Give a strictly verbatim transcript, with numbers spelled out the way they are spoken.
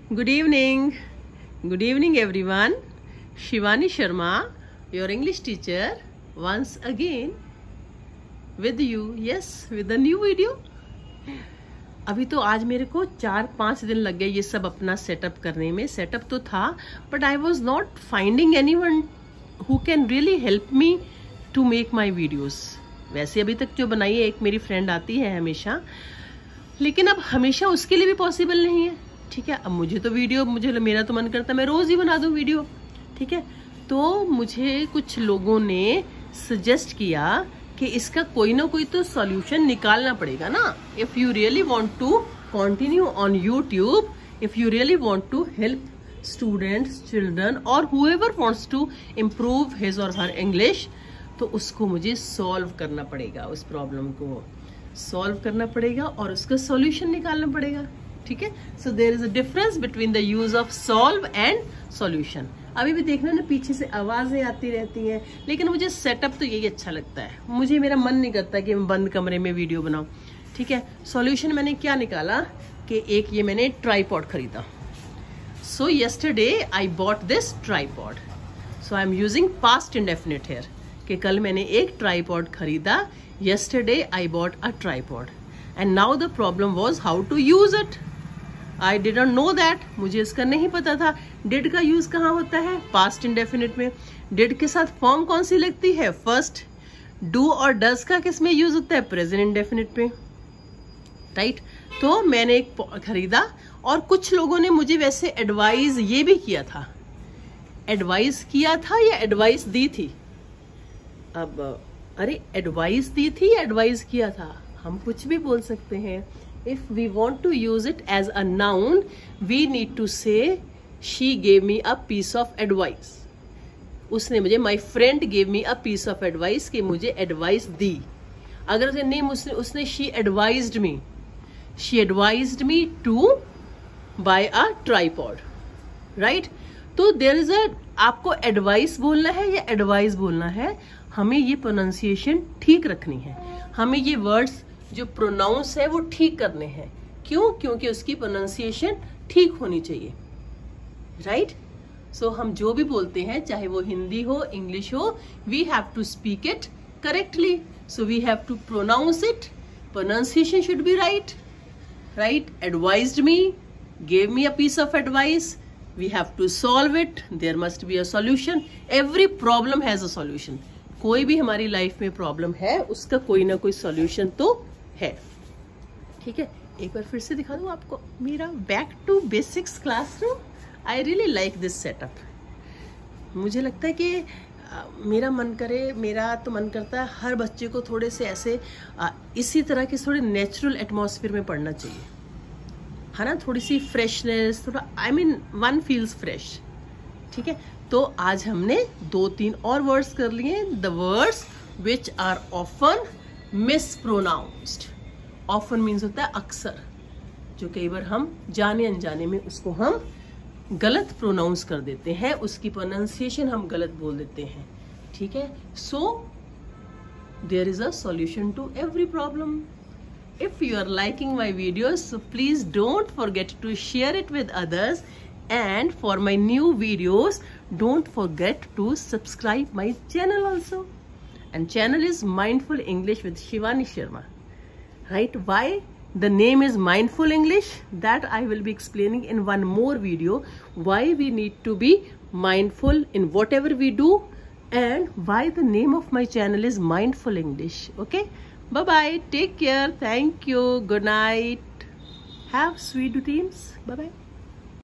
Good evening. Good evening everyone. Shivani Sharma, your English teacher, once again with you. Yes, with a new video. अभी तो आज मेरे को चार पाँच दिन लग गए ये सब अपना सेटअप करने में. सेटअप तो था, but I was not finding anyone who can really help me to make my videos. वैसे अभी तक जो बनाई है एक मेरी फ्रेंड आती है हमेशा, लेकिन अब हमेशा उसके लिए भी पॉसिबल नहीं है. ठीक है, अब मुझे तो वीडियो मुझे मेरा तो मन करता है मैं रोज़ ही बना दूँ वीडियो. ठीक है, तो मुझे कुछ लोगों ने सजेस्ट किया कि इसका कोई ना कोई तो सॉल्यूशन निकालना पड़ेगा ना. If you really want to continue on YouTube, if you really want to help students, children or whoever wants to improve his or her English, तो उसको मुझे सॉल्व करना पड़ेगा. उस प्रॉब्लम को सॉल्व करना पड़ेगा और उसका सॉल्यूशन निकालना पड़ेगा. ठीक है, so there is a difference between the use of solve and solution. अभी भी देखना ना पीछे से आवाजें आती रहती हैं, लेकिन मुझे सेटअप तो यही अच्छा लगता है. मुझे मेरा मन नहीं करता कि मैं बंद कमरे में वीडियो बनाऊं. ठीक है, सॉल्यूशन मैंने क्या निकाला कि एक ये मैंने ट्राईपॉड खरीदा. So yesterday I bought this tripod. So I am using past indefinite here कि कल मैंने एक ट्राईपॉड खरीदा. Yesterday I bought a tripod and now the problem was how to use it. I didn't know that. मुझे इसका नहीं पता था. डिड का यूज कहाँ होता है? पास्ट इंडेफिनिट में. डिड के साथ फॉर्म कौन सी लगती है? फर्स्ट. डू और डज का किस में यूज होता है? प्रेजेंट इंडेफिनिट पे. राइट. तो मैंने एक खरीदा और कुछ लोगों ने मुझे वैसे एडवाइस ये भी किया था. एडवाइस किया था या एडवाइस दी थी? अब अरे एडवाइस दी थी या एडवाइस किया था, हम कुछ भी बोल सकते हैं. If we want to use it as a noun, we need to say she gave me a piece of advice. उसने मुझे my friend gave me a piece of advice कि मुझे advice दी. अगर उसने नहीं उसने उसने she advised me. She advised me to buy a tripod. Right? तो there is a आपको advice बोलना है या advice बोलना है, हमें ये pronunciation ठीक रखनी है. हमें ये words जो प्रोनाउंस है वो ठीक करने हैं. क्यों? क्योंकि उसकी प्रोनाउंसिएशन ठीक होनी चाहिए. राइट. सो हम जो भी बोलते हैं, चाहे वो हिंदी हो, इंग्लिश हो, we have to speak it correctly. So we have to pronounce it. Pronunciation should be right. Right. Advised me, gave me a piece of advice. We have to solve it. There must be a solution. Every problem has a solution. कोई भी हमारी life में problem है, उसका कोई ना कोई solution तो है. ठीक है, एक बार फिर से दिखा दूं आपको मेरा back to basics classroom. I really like this setup. मुझे लगता है कि आ, मेरा मन करे मेरा तो मन करता है हर बच्चे को थोड़े से ऐसे आ, इसी तरह के थोड़े नेचुरल एटमॉस्फेयर में पढ़ना चाहिए, है ना. थोड़ी सी फ्रेशनेस, थोड़ा I mean one feels fresh. ठीक है, तो आज हमने दो तीन और वर्ड्स कर लिए. The words which are often mispronounced. Often means होता है अक्सर, जो कई बार हम जाने अनजाने में उसको हम गलत प्रोनाउंस कर देते हैं, उसकी प्रोनाउंसिएशन हम गलत बोल देते हैं. ठीक है, so there is a solution to every problem. If you are liking my videos, so please don't forget to share it with others. And for my new videos, don't forget to subscribe my channel also. And channel is Mindful English with Shivani Sharma. Right? Why the name is Mindful English? That I will be explaining in one more video. Why we need to be mindful in whatever we do, and why the name of my channel is Mindful English. Okay? Bye-bye. Take care. Thank you. Good night. Have sweet dreams. Bye-bye.